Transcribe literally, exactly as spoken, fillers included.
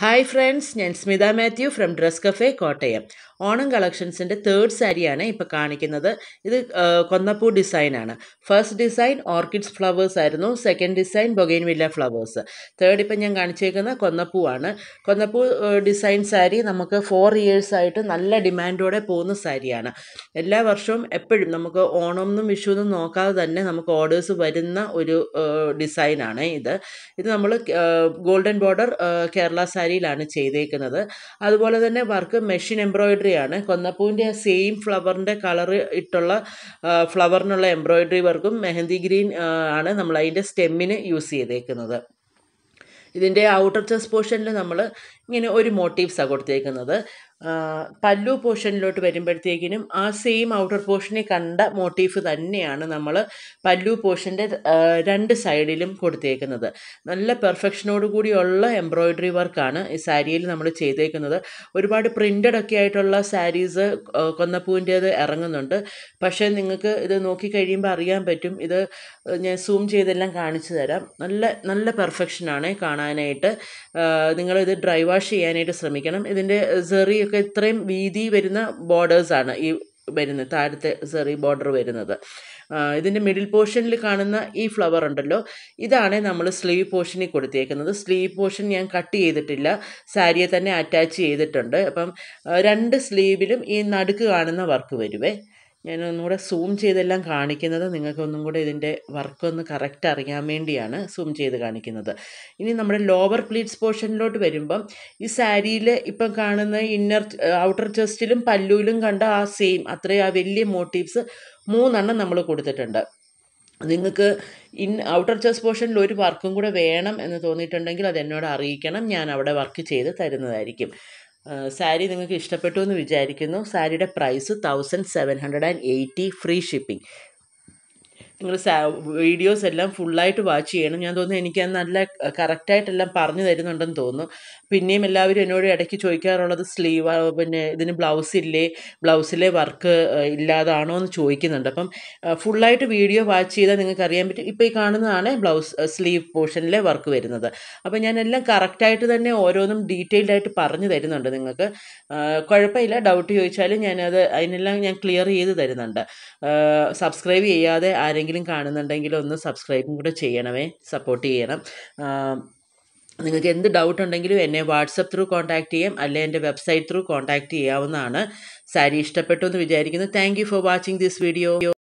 Hi friends, I am Smitha Mathew from Dress Cafe, Kottayam. Onam collections in the third saree ആണ് ഇപ്പോൾ കാണിക്കുന്നത്. ഇത് കൊന്നപ്പൂ design ആണ്. ഫസ്റ്റ് ഡിസൈൻ ഓർക്കിഡ്സ് ഫ്ലവേഴ്സ് ആയിരുന്നു, second design bougainvillea flowers, third ഇപ്പം ഞാൻ കാണിച്ചേക്കുന്ന കൊന്നപ്പൂ ആണ്. കൊന്നപ്പൂ ഡിസൈൻ സാരി നമുക്ക് ഫോർ ഇയേഴ്സ് ആയിട്ട് നല്ല ഡിമാൻഡോടെ പോകുന്ന സാരിയാണ്. എല്ലാ വർഷവും എപ്പോഴും നമുക്ക് ഓണമെന്നും വിഷുവെന്നും നോക്കാതെ തന്നെ നമുക്ക് ഓർഡേഴ്സ് വരുന്ന ഒരു ഡിസൈനാണ് ഇത്. ഇത് നമ്മൾ ഗോൾഡൻ ബോർഡർ കേരള സാരിയിലാണ് ചെയ്തേക്കുന്നത്. അതുപോലെ തന്നെ വർക്ക് മെഷീൻ എംബ്രോയിഡറി ആണ്. കൊന്നപ്പൂവിൻ്റെ സെയിം ഫ്ലവറിൻ്റെ കളർ ഇട്ടുള്ള ഫ്ലവറിനുള്ള എംബ്രോയിഡറി വർക്കും മെഹന്തി ഗ്രീൻ ആണ് നമ്മൾ അതിൻ്റെ സ്റ്റെമ്മിന് യൂസ് ചെയ്തേക്കുന്നത്. ഇതിൻ്റെ ഔട്ടർ ചെസ്റ്റ് പോർഷനിൽ നമ്മൾ ഇങ്ങനെ ഒരു മോട്ടീവ്സാണ് കൊടുത്തേക്കുന്നത്. പല്ലു പോർഷനിലോട്ട് വരുമ്പോഴത്തേക്കിനും ആ സെയിം ഔട്ടർ പോർഷനിൽ കണ്ട മോട്ടീഫ് തന്നെയാണ് നമ്മൾ പല്ലു പോർഷൻ്റെ രണ്ട് സൈഡിലും കൊടുത്തേക്കുന്നത്. നല്ല പെർഫെക്ഷനോട് കൂടിയുള്ള എംബ്രോയിഡറി വർക്കാണ് ഈ സാരിയിൽ നമ്മൾ ചെയ്തേക്കുന്നത്. ഒരുപാട് പ്രിൻ്റഡ് ഒക്കെ ആയിട്ടുള്ള സാരീസ് കൊന്നപ്പൂവിൻ്റേത് ഇറങ്ങുന്നുണ്ട്. പക്ഷേ നിങ്ങൾക്ക് ഇത് നോക്കിക്കഴിയുമ്പോൾ അറിയാൻ പറ്റും. ഇത് ഞാൻ സൂം ചെയ്തെല്ലാം കാണിച്ചു തരാം. നല്ല നല്ല പെർഫെക്ഷനാണ് കാണാനായിട്ട്. നിങ്ങളിത് ഡ്രൈ വാഷ് ചെയ്യാനായിട്ട് ശ്രമിക്കണം. ഇതിൻ്റെ സെറി ഒക്കെ ഇത്രയും വീതി വരുന്ന ബോർഡേഴ്സാണ് ഈ വരുന്നത്, താഴത്തെ സെറി ബോർഡർ വരുന്നത്. ഇതിൻ്റെ മിഡിൽ പോർഷനിൽ കാണുന്ന ഈ ഫ്ലവർ ഉണ്ടല്ലോ, ഇതാണ് നമ്മൾ സ്ലീവ് പോർഷനിൽ കൊടുത്തേക്കുന്നത്. സ്ലീവ് പോർഷൻ ഞാൻ കട്ട് ചെയ്തിട്ടില്ല, സാരിയെ തന്നെ അറ്റാച്ച് ചെയ്തിട്ടുണ്ട്. അപ്പം രണ്ട് സ്ലീവിലും ഈ നടുക്ക് കാണുന്ന വർക്ക് വരുവേ. ഞാൻ ഒന്നുകൂടെ സൂം ചെയ്തെല്ലാം കാണിക്കുന്നത് നിങ്ങൾക്കൊന്നും കൂടെ ഇതിൻ്റെ വർക്കൊന്ന് കറക്റ്റ് അറിയാൻ വേണ്ടിയാണ് സൂം ചെയ്ത് കാണിക്കുന്നത്. ഇനി നമ്മുടെ ലോവർ പ്ലീറ്റ്സ് പോർഷനിലോട്ട് വരുമ്പം ഈ സാരിയിൽ ഇപ്പം കാണുന്ന ഇന്നർ ഔട്ടർ ചെസ്റ്റിലും പല്ലുവിലും കണ്ട ആ സെയിം അത്രയും ആ വലിയ മോട്ടീവ്സ് മൂന്നെണ്ണം നമ്മൾ കൊടുത്തിട്ടുണ്ട്. നിങ്ങൾക്ക് ഇൻ ഔട്ടർ ചെസ്റ്റ് പോർഷനിൽ ഒരു വർക്കും കൂടെ വേണം എന്ന് തോന്നിയിട്ടുണ്ടെങ്കിൽ അത് എന്നോട് അറിയിക്കണം, ഞാൻ അവിടെ വർക്ക് ചെയ്ത് തരുന്നതായിരിക്കും. സാരി നിങ്ങൾക്ക് ഇഷ്ടപ്പെട്ടു എന്ന് വിചാരിക്കുന്നു. സാരിയുടെ price thousand seven hundred and eighty, free shipping. നിങ്ങൾ സാ വീഡിയോസ് എല്ലാം ഫുള്ളായിട്ട് വാച്ച് ചെയ്യണം. ഞാൻ തോന്നുന്നു എനിക്ക് നല്ല കറക്റ്റായിട്ടെല്ലാം പറഞ്ഞു തരുന്നുണ്ടെന്ന് തോന്നുന്നു. പിന്നെയും എല്ലാവരും എന്നോട് ഇടയ്ക്ക് ചോദിക്കാറുള്ളത് സ്ലീവ് പിന്നെ ഇതിന് ബ്ലൗസ് ഇല്ലേ, ബ്ലൗസിലെ വർക്ക് ഇല്ലാതാണോ എന്ന് ചോദിക്കുന്നുണ്ട്. അപ്പം ഫുള്ളായിട്ട് വീഡിയോ വാച്ച് ചെയ്താൽ നിങ്ങൾക്ക് അറിയാൻ പറ്റും. ഇപ്പോൾ ഈ കാണുന്നതാണ് ബ്ലൗസ് സ്ലീവ് പോർഷനിലെ വർക്ക് വരുന്നത്. അപ്പോൾ ഞാൻ എല്ലാം കറക്റ്റായിട്ട് തന്നെ ഓരോന്നും ഡീറ്റെയിൽഡ് ആയിട്ട് പറഞ്ഞു തരുന്നുണ്ട് നിങ്ങൾക്ക്. കുഴപ്പമില്ല, ഡൗട്ട് ചോദിച്ചാലും ഞാനത് അതിനെല്ലാം ഞാൻ ക്ലിയർ ചെയ്ത് തരുന്നുണ്ട്. സബ്സ്ക്രൈബ് ചെയ്യാതെ ആരെങ്കിലും കാണുന്നുണ്ടെങ്കിൽ ഒന്ന് സബ്സ്ക്രൈബും കൂടെ ചെയ്യണമേ, സപ്പോർട്ട് ചെയ്യണം. നിങ്ങൾക്ക് എന്ത് ഡൗട്ട് ഉണ്ടെങ്കിലും എന്നെ വാട്സപ്പ് ത്രൂ കോൺടാക്റ്റ് ചെയ്യാം, അല്ലെങ്കിൽ എൻ്റെ വെബ്സൈറ്റ് ത്രൂ കോൺടാക്റ്റ് ചെയ്യാവുന്നതാണ്. സാരി ഇഷ്ടപ്പെട്ടു എന്ന് വിചാരിക്കുന്നു. Thank you for watching this video.